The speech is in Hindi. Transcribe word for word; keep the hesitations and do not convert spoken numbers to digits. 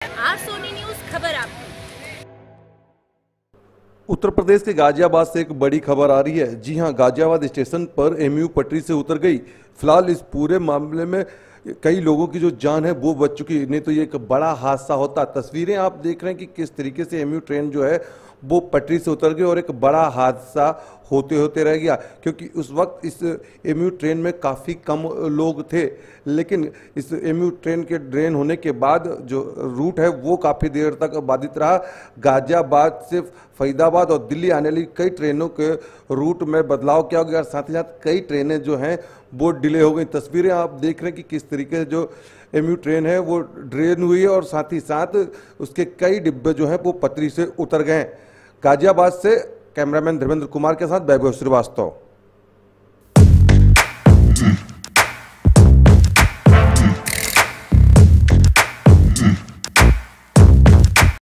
आज सोनी न्यूज खबर आपकी। उत्तर प्रदेश के गाजियाबाद से एक बड़ी खबर आ रही है। जी हां, गाजियाबाद स्टेशन पर एमयू पटरी से उतर गई। फिलहाल इस पूरे मामले में कई लोगों की जो जान है वो बच चुकी, नहीं तो ये एक बड़ा हादसा होता। तस्वीरें आप देख रहे हैं कि किस तरीके से एमयू ट्रेन जो है वो पटरी से उतर गई और एक बड़ा हादसा होते होते रह गया, क्योंकि उस वक्त इस एमयू ट्रेन में काफ़ी कम लोग थे। लेकिन इस एमयू ट्रेन के ड्रेन होने के बाद जो रूट है वो काफ़ी देर तक बाधित रहा। गाजियाबाद से फरीदाबाद और दिल्ली आने वाली कई ट्रेनों के रूट में बदलाव किया गया, साथ ही साथ कई ट्रेनें जो हैं वो डिले हो गई। तस्वीरें आप देख रहे हैं कि किस तरीके से जो एमयू ट्रेन है वो ड्रेन हुई है और साथ ही साथ उसके कई डिब्बे जो हैं वो पटरी से उतर गए। गाजियाबाद से कैमरामैन धर्मेंद्र कुमार के साथ वैभव श्रीवास्तव।